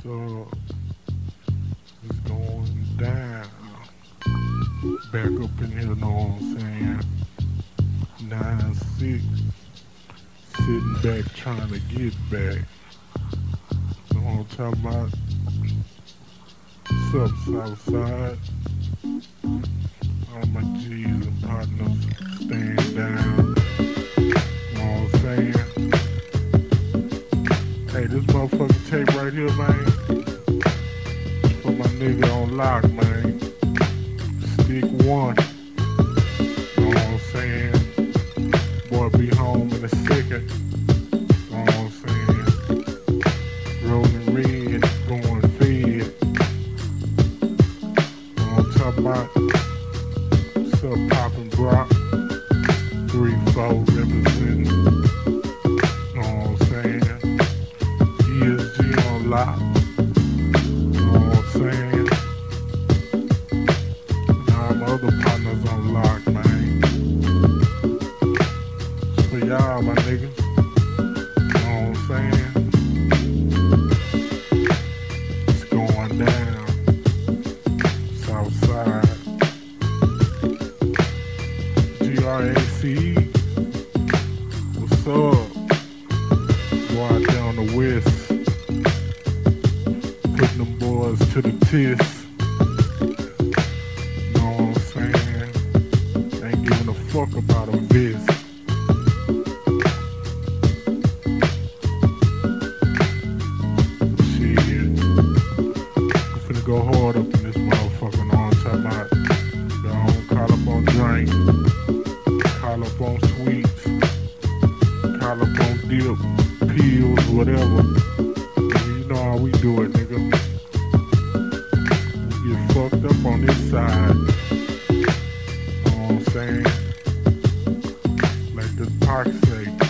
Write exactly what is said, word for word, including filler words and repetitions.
So it's going down. Back up in here, know what I'm saying? Nine six. Sitting back trying to get back. Know what I'm talking about? What's up, Southside? All my G's and partners staying down. Know what I'm saying? Hey, this motherfucking tape right here, man. For my nigga on lock, man. Stick one. Know what I'm saying? Boy, be home in a second. Know what I'm saying? Rolling red, going fed. Know what I'm talking about? What's up, poppin' Brock? Three, four, representing. Know what I'm saying? E S G on lock. Know what I'm saying? And all my other partners on lock, man. It's for y'all, my niggas. Know what I'm saying? It's going down. Southside. G R A C E. What's up? Go out there on the west. Putting them boys to the test. Know what I'm saying? Ain't giving a fuck about a vest. Shit. I'm finna go hard up in this motherfucker. Know what I'm talking about? Don't call up on drink. Call up on sweets. Call up on dip. Pills, whatever. You know how we do it, nigga. We get fucked up on this side. Know what I'm saying? Like the Pac say.